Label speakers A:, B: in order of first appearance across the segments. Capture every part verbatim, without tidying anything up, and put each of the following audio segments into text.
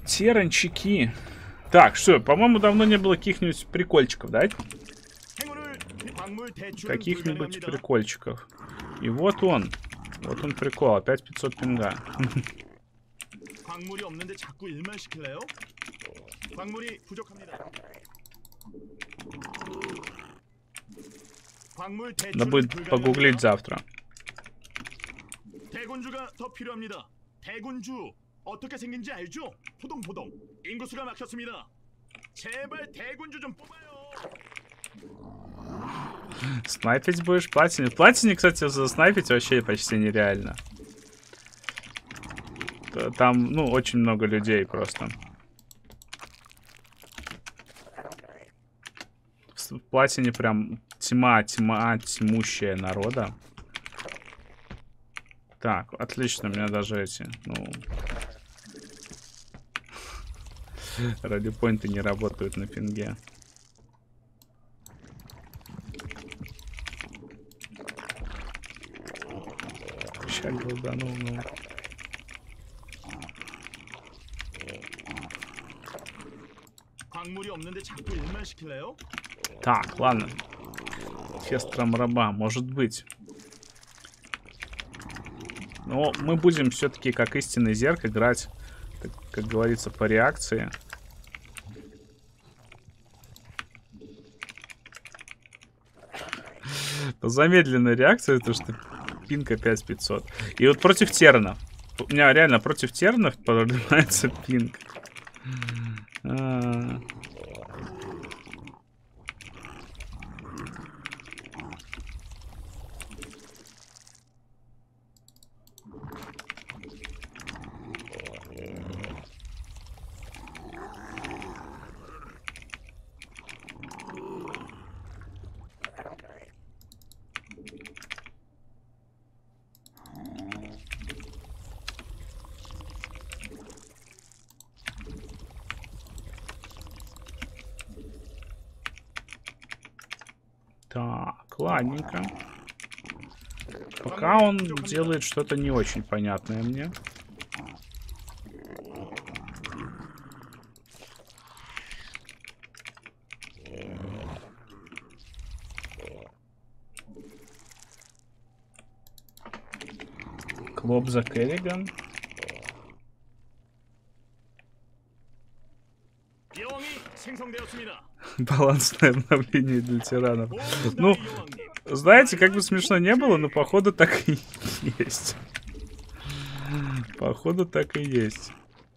A: Теранчики. Так, что, по-моему, давно не было каких-нибудь прикольчиков, да? Каких-нибудь прикольчиков. И вот он. Вот он прикол. Опять пятьсот пинга. Надо будет погуглить завтра.
B: 어떻게 생긴지 알죠? 포동포동. 인구수가 막혔습니다. 제발 대군주 좀 뽑아요.
A: Снайпить будешь? Платине? Платине, кстати, заснайпить вообще почти нереально. Там, ну, очень много людей просто. В Платине прям тьма, тьма, тьмущая народа. Так, отлично, у меня даже эти, ну... Радиопоинты не работают на пинге. Ща голданул, ну. Так, ладно. Фестром раба, может быть. Но мы будем все-таки, как истинный зерк, играть, как, как говорится, по реакции. Замедленная реакция, то что пинг опять пятьсот. И вот против тернов. У меня реально против тернов поднимается пинг. А -а -а. Так, ладненько. Пока он делает что-то не очень понятное мне. Клоп за Керриган. Балансное обновление для тиранов. Ну, знаете, как бы смешно не было, но походу так и есть. Походу так и есть.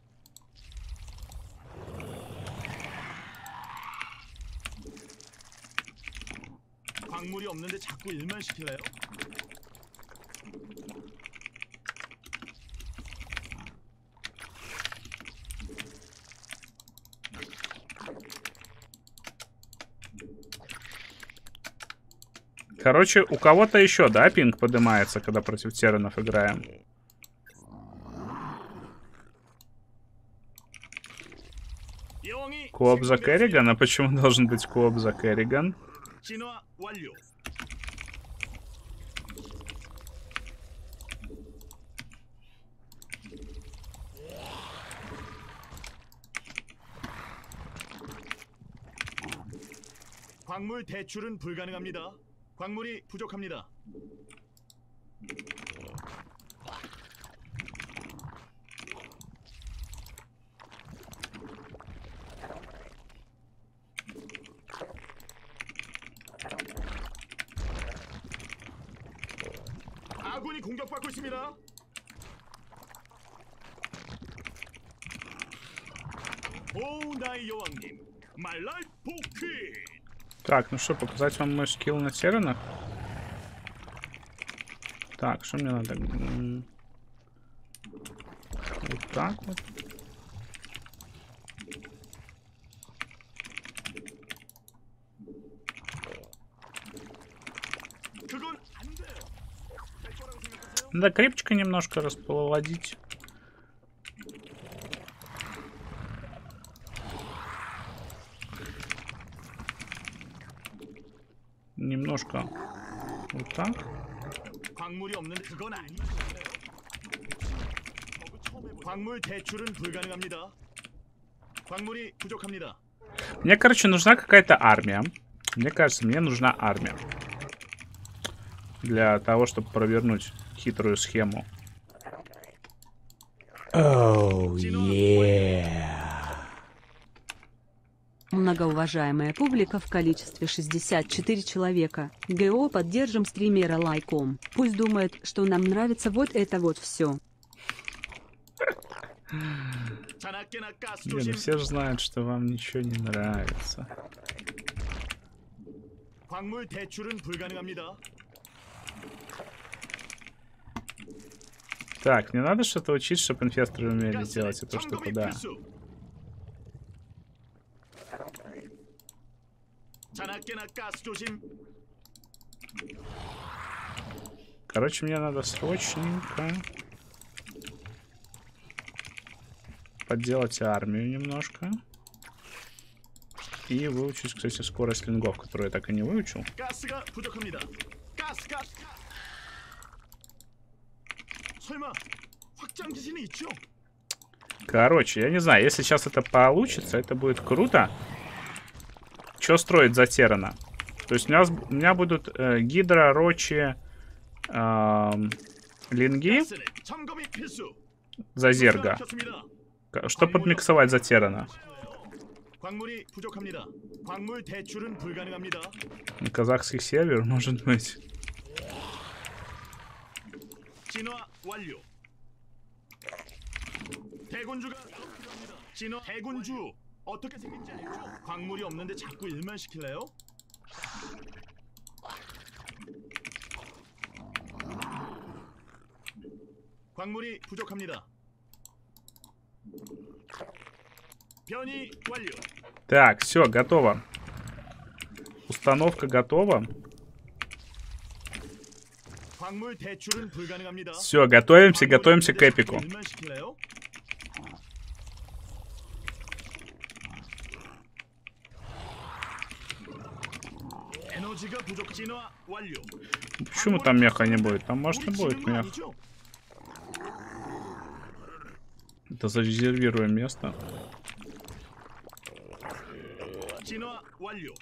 A: Короче, у кого-то еще, да, пинг поднимается, когда против терранов играем? Кооп за Керриган? А почему должен быть кооп за Керриган?
B: 광물 대출은 불가능합니다. 광물이 부족합니다. 아군이 공격받고 있습니다. 오, 나의 여왕님, 말랄 복귀.
A: Так, ну что, показать вам мой скилл на терранах? Так, что мне надо? Вот так вот. Надо крепчика немножко расположить. Немножко вот так.
B: 광물 대출은 불가능합니다. 광물이 부족합니다.
A: Мне, короче, нужна какая-то армия. Мне кажется, мне нужна армия. Для того, чтобы провернуть хитрую схему.
C: Oh, yeah.
D: Многоуважаемая публика в количестве шестьдесят четыре человека. ГО поддержим стримера лайком. Пусть думает, что нам нравится вот это вот все.
B: 자나깨나 가스
A: Не, ну
B: 조심.
A: все же знают, что вам ничего не нравится.
B: 광물 대출은 불가능합니다.
A: Так, мне надо что-то учить, чтобы инфесторы умели
B: 가스는
A: делать эту штуку,
B: 점검이
A: да.
B: 필수. 자나깨나 가스 조심.
A: Короче, мне надо срочненько подделать армию немножко. И выучить, кстати, скорость лингов, которую я так и не выучил.
B: 가스가 부족합니다. 가스 가스. 설마 확장 지진이 있죠?
A: Короче, я не знаю, если сейчас это получится, это будет круто. Что строить за Террана? То есть у меня, у меня будут э, Гидра, Рочи, э, Линги
B: 가스는 점검이 필수.
A: за Зерга.
B: 막혔습니다.
A: К- Что подмиксовать за Террана?
B: 광물이 부족합니다. 광물 대출은 불가능합니다.
A: Казахский сервер, может быть.
B: 진화 완료. 대군주가 더 필요합니다. 진화 대군주 어떻게 생긴지 알죠? 광물이 없는데 자꾸 일만 시킬래요? 광물이 부족합니다. 변이 완료.
A: Так, все, готово. Установка готова.
B: 광물 대출은 불가능합니다.
A: Все, готовимся, готовимся к эпику.
B: 일만 시킬래요? 에너지가 부족. 진화 완료.
A: Почему там меха не будет? Там, может, и
B: 우리
A: будет
B: 지는 거
A: мех.
B: 아니죠?
A: Это зарезервируем место.
B: 진화 완료.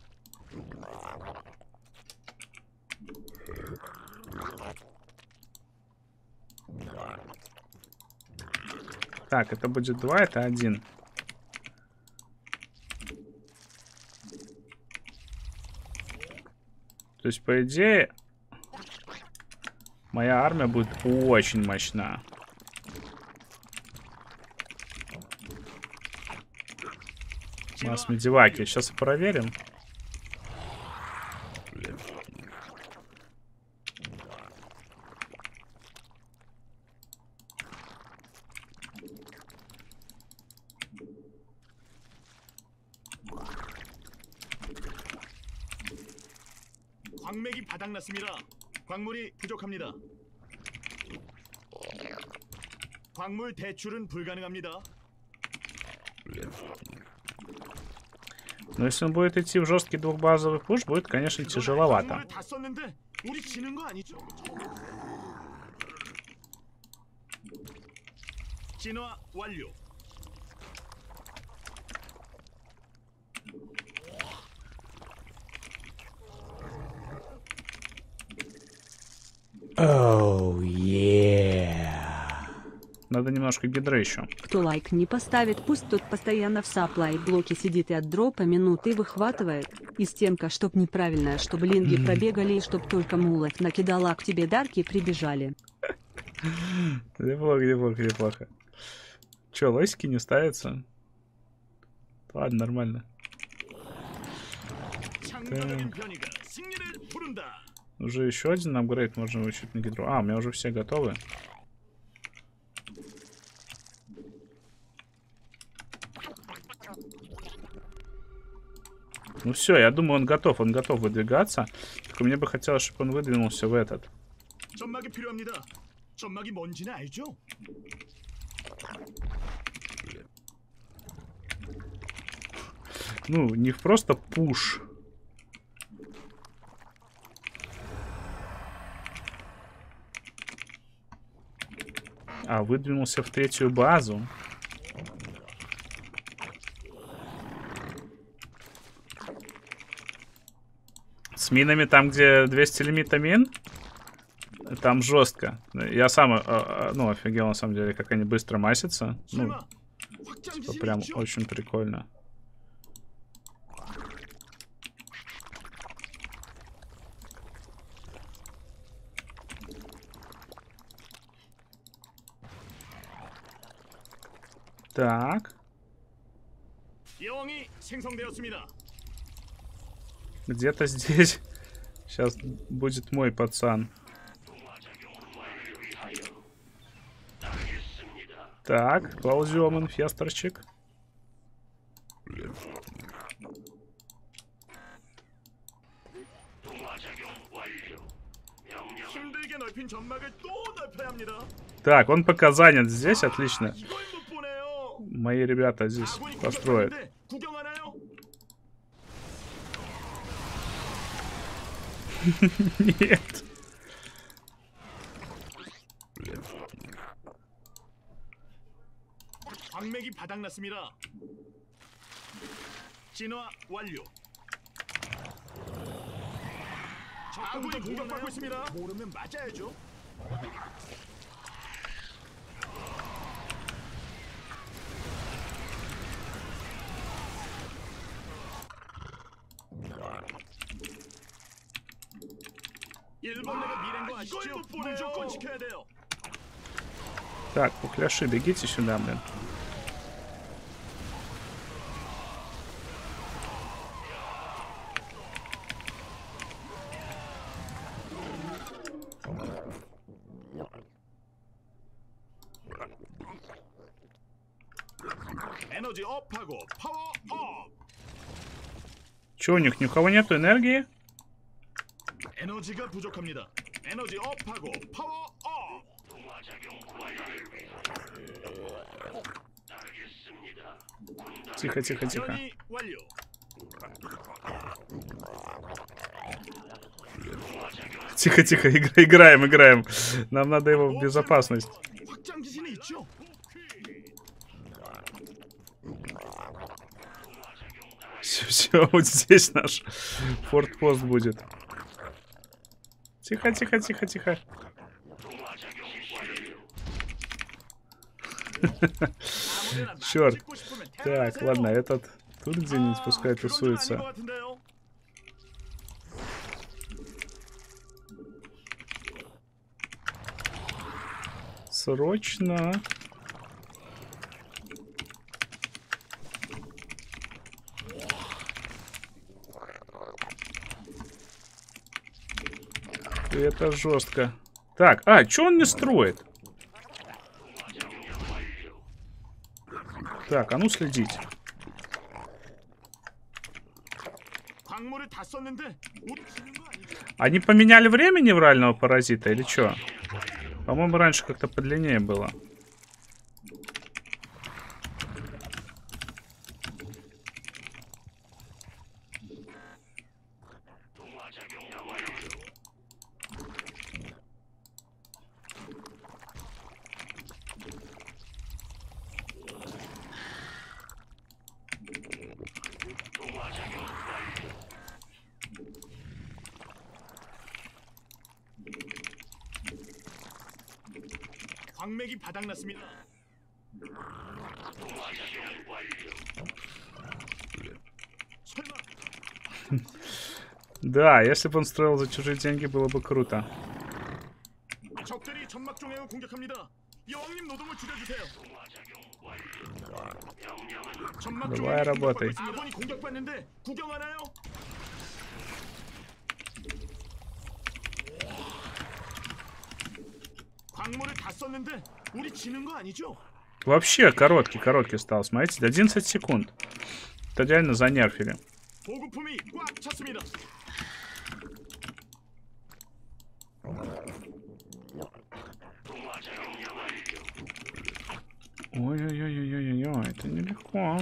A: Так, это будет два, это один. То есть, по идее, моя армия будет очень мощна. У нас медиваки. Сейчас проверим.
B: 광맥이 바닥났습니다. 광물이 부족합니다. 광물 대출은 불가능합니다.
A: Но если он будет идти в жесткий двухбазовый пуш, будет, конечно, тяжеловато.
B: 광물을 다 썼는데 우리 지는 거 아니죠? 진화 완료.
C: Oh, yeah.
A: Надо немножко гидры еще.
D: Кто лайк не поставит, пусть тот постоянно в саплай блоке сидит и от дропа минуты выхватывает. И стенка, чтоб неправильная, чтоб линги пробегали и чтоб только мулов накидала к тебе дарки прибежали.
A: Неплохо, неплохо, неплохо. Че, лосики не ставятся? Ладно, нормально.
B: 창조적인 변이가 승리를 부른다.
A: Уже еще один апгрейд можно выучить на гидру. А, у меня уже все готовы. Ну все, я думаю, он готов. Он готов выдвигаться. Только мне бы хотелось, чтобы он выдвинулся в этот.
B: 점막이 필요합니다. 점막이 뭔지는 알죠?
A: Ну, не в просто пуш. А выдвинулся в третью базу. С минами там, где двести лимита мин, там жестко. Я сам, э, э, ну, офигел, на самом деле, как они быстро масятся. Ну,
B: 설마 확장
A: типа,
B: 기신이
A: прям
B: 있죠?
A: очень прикольно. Так,
B: 여왕이 생성되었습니다.
A: где-то здесь сейчас будет мой пацан. Так, ползем, инфесторчик.
B: 힘들게 넓힌 점막을 또 넓혀야 합니다.
A: Так, он пока занят здесь, отлично.
B: 이걸 못 보네요.
A: Мои ребята здесь
B: 아군이
A: построят.
B: 공격하는데 구경하나요?
A: Нет.
B: 광맥이 바닥났습니다. 진화 완료. 아군이 공격받고 있습니다. 모르면 맞아야죠. 일본내가 미래인 거 아시죠? 무조건 지켜야 돼요.
A: Так, пухляши, бегите сюда, блин.
B: 에너지 업하고 파워 업.
A: Че, у них ни у кого нету энергии?
B: 에너지가 부족합니다. 에너지 업하고 파워 업.
A: Тихо, тихо, тихо.
B: 변이 완료.
A: Тихо, тихо, игра- играем, играем. Нам надо его в безопасность.
B: 확장 기신이 있죠?
A: Все, все, вот здесь наш фортпост будет. Тихо, тихо, тихо, тихо. Черт. Так, ладно, этот тут где-нибудь пускай тусуется. Срочно. Это жестко. Так, а, что он не строит? Так, а ну следить.
B: 광물을 다 썼는데 우리 지는 거 아니죠?
A: Они поменяли время неврального паразита или что? По-моему, раньше как-то подлиннее было.
B: 광맥이 바닥났습니다. 설마
A: Да, если бы он строил за чужие деньги, было бы круто.
B: 적들이 점막 중앙을 공격합니다. 여왕님 노동을 줄여주세요. 점막
A: Давай
B: 중앙이
A: работай.
B: 공격받고 있습니다. 아군이 공격받는데 구경하나요? 광물을 다 썼는데 우리 지는 거 아니죠?
A: Вообще короткий, короткий стал. Смотрите, одиннадцать секунд. Это реально занерфили.
B: 보급품이 꽉 찼습니다.
A: Ой-ой-ой-ой-ой-ой, это нелегко.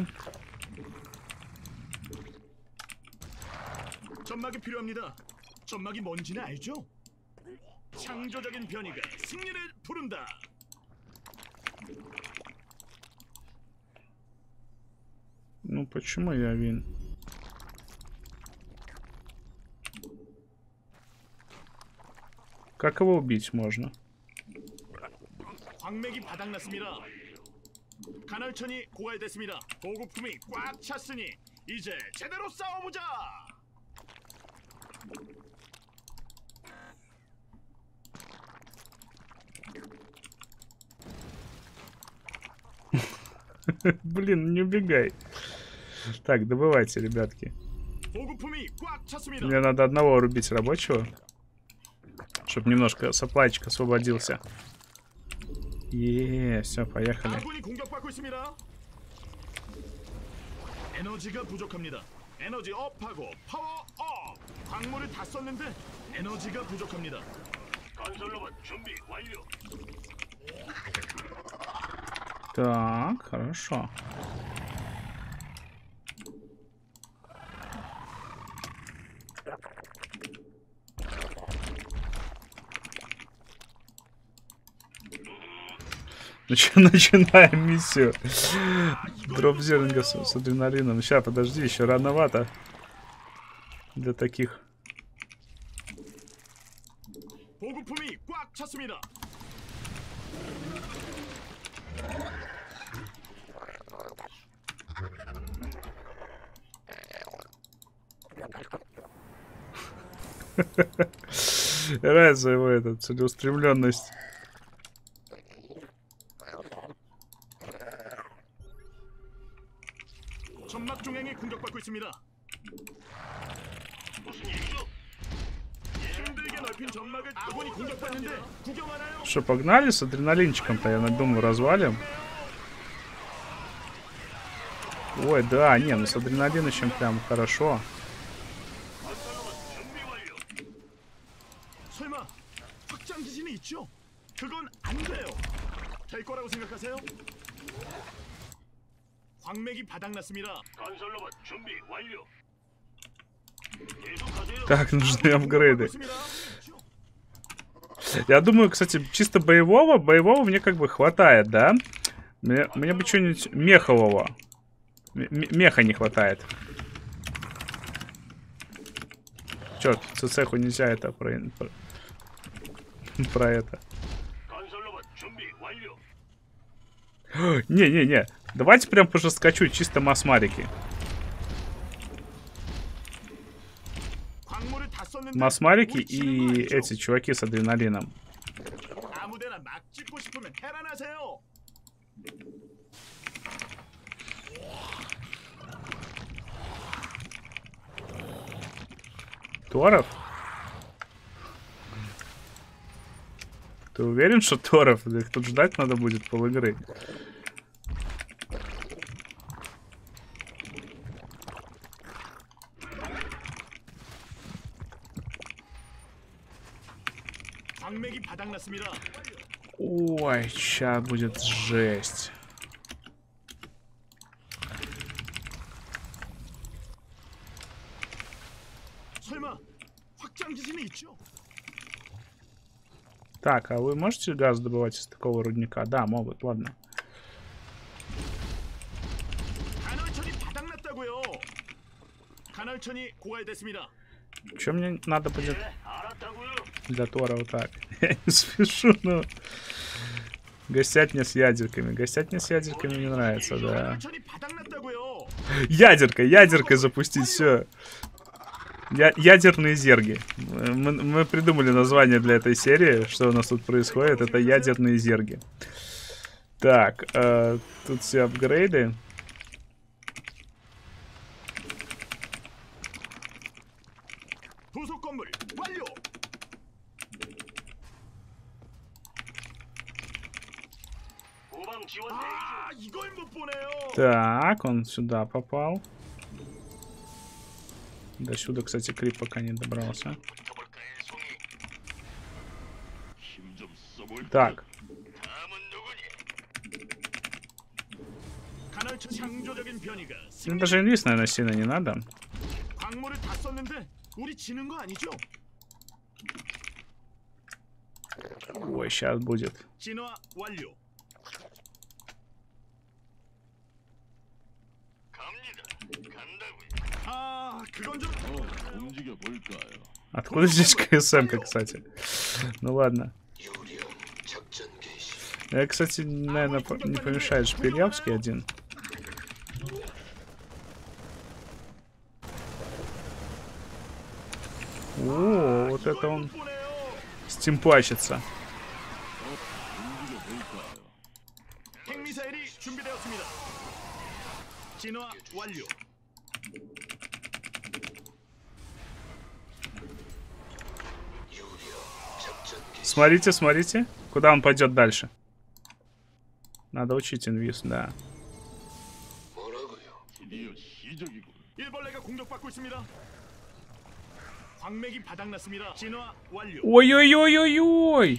B: 점막이 필요합니다. 점막이 뭔지는 알죠? 창조적인 변이가 승리를 부른다.
A: Ну почему я вин? Как его убить можно?
B: 광맥이 바닥났습니다. 간헐천이 고갈됐습니다. 보급품이 꽉 찼으니 이제 제대로 싸워보자.
A: Блин, не убегай. Так, добывайте, ребятки.
B: 보급품이 꽉 찼습니다.
A: Мне надо одного рубить рабочего, чтобы немножко саплайчик освободился. Е, все, поехали.
B: 아군이 공격받고 있습니다. 에너지가 부족합니다. 에너지 업하고 파워 업. 광물을 다 썼는데 에너지가 부족합니다. 건설로봇 준비 완료.
A: Так, хорошо. Начи- Начинаем миссию. Дроп зернга с, с адреналином. Сейчас, подожди, еще рановато. Для таких.
B: 보급품이 꽉 찼습니다.
A: Нравится его эта целеустремленность.
B: 점막 중앙이 공격받고 있습니다. 무슨 일이죠? 힘들게 넓힌 점막을 아군이 공격받는데 구경하나요?
A: Что, погнали с адреналинчиком-то, я думаю, развалим. Ой, да, не, ну с адреналиночем прям хорошо.
B: 설마 확장 기진이 있죠? 그건 안 돼요. 될 거라고 생각하세요? 광맥이 바닥났습니다. 건설로봇 준비 완료. 계속하세요.
A: Так, нужны апгрейды. Я думаю, кстати, чисто боевого, боевого мне как бы хватает, да? Мне, мне бы что-нибудь мехового. М- меха не хватает. Черт, цеху нельзя это про, про, про это.
B: 건설로봇 준비 완료.
A: Не-не-не, давайте прям пожескочу, чисто масмарики.
B: 광물을 다 썼는데
A: Масмарики
B: 우리 치는 거
A: и
B: 아니죠?
A: эти чуваки с адреналином.
B: 아무데나 막 찍고 싶으면 해란하세요.
A: Торов? Ты уверен, что Торов? Их тут ждать надо будет полигры.
B: 광맥이 바닥났습니다.
A: Ой, сейчас будет жесть.
B: 설마 확장 기진이 있죠?
A: Так, а вы можете газ добывать из такого рудника? Да, могут, ладно.
B: 간헐천이 바닥났다고요. 간헐천이 고갈됐습니다.
A: Что мне надо будет
B: 알았다고요.
A: для Тора вот так? Я не спешу, но... Гостятня с ядерками. Гостятня с ядерками мне нравится, да.
B: 간헐천이 바닥났다고요.
A: Ядеркой, ядеркой запустить, все. Я, ядерные зерги. Мы, мы придумали название для этой серии. Что у нас тут происходит? Это ядерные зерги. Так, э, тут все апгрейды.
B: 부속 건물 완료. 아, 이걸 못 보네요.
A: Так, он сюда попал. До сюда, кстати, крип пока не добрался. Так.
B: 간헐천 창조적인 변이가
A: Ну, даже инвиз, наверное, сильно не надо.
B: 광물을 다 썼는데 우리 지는 거 아니죠?
A: Ой, сейчас будет.
B: 진화 완료. 갑니다. 간다고요. 아, 그건 좀
E: 움직여 볼까요?
A: Откуда здесь КСМ-ка, кстати? Ну ладно. Я, кстати, наверное, не помешает Шпилявский один. О, вот это он стимпачится. Смотрите, смотрите, куда он пойдет дальше. Надо учить инвиз, да. Ой-ой-ой-ой-ой!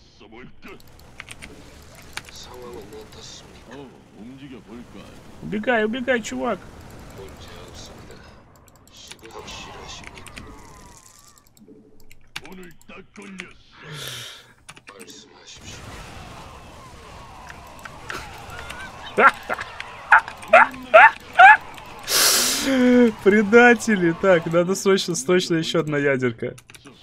A: Убегай, убегай, чувак. Предатели. Так, надо срочно, срочно еще одна ядерка.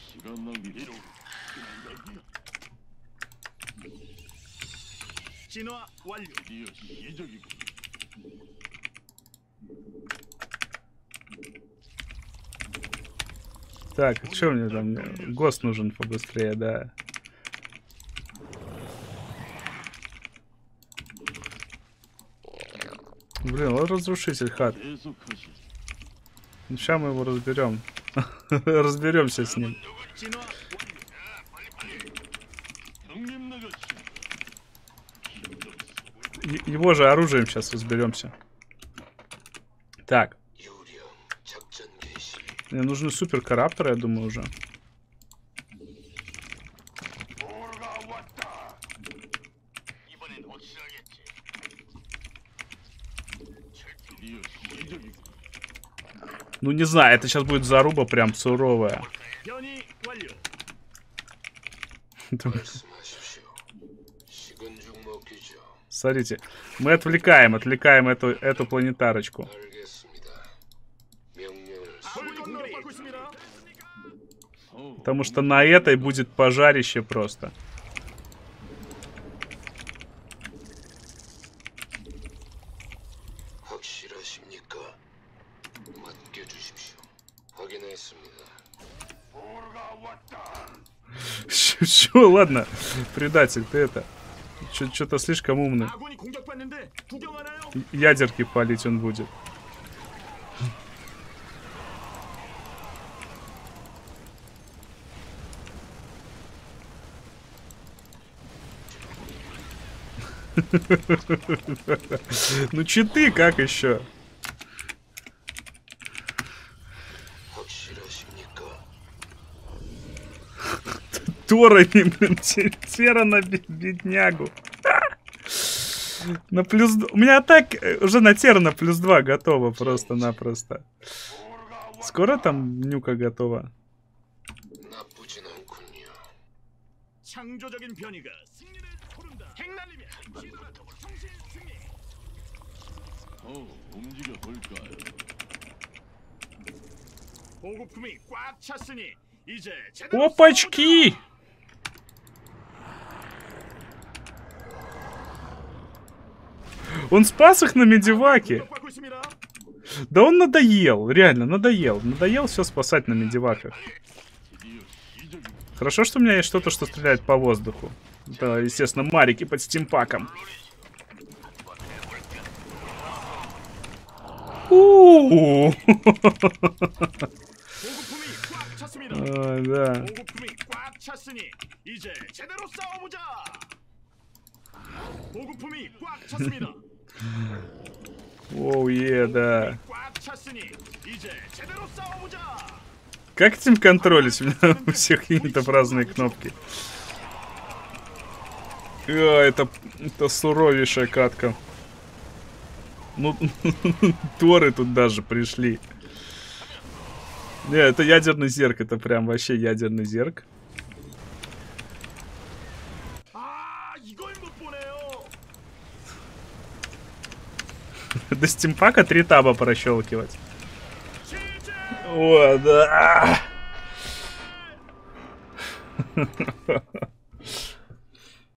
A: Так, что мне там? ГОСТ нужен побыстрее, да. Блин, вот разрушитель хат. Сейчас мы его разберем. Разберемся с ним. Его же оружием сейчас разберемся. Так. Мне нужны суперкоррупторы, я думаю, уже. Ну, не знаю, это сейчас будет заруба прям суровая. Смотрите, мы отвлекаем, отвлекаем эту, эту планетарочку. Потому что на этой будет пожарище просто. Чё, ладно, предатель, ты это... Что-то слишком умный. Ядерки палить он будет. Ну читы, как еще? Торами, блин, тера на беднягу. На плюс... У меня так уже на тера на плюс два готово просто-напросто. Скоро там нюка готова? Опачки! Он спас их на медиваке. Да он надоел, реально, надоел. Надоел все спасать на медиваках. Хорошо, что у меня есть что-то, что стреляет по воздуху. Да, естественно, марики под стимпаком. У-у-у. А, да. Оу, е, да. Как этим контролить? У меня у всех какие-то разные кнопки. А, это, это суровейшая катка. Ну, торы тут даже пришли. Не, это ядерный зерк, это прям вообще ядерный зерк. До стимпака три таба прощелкивать. О, да.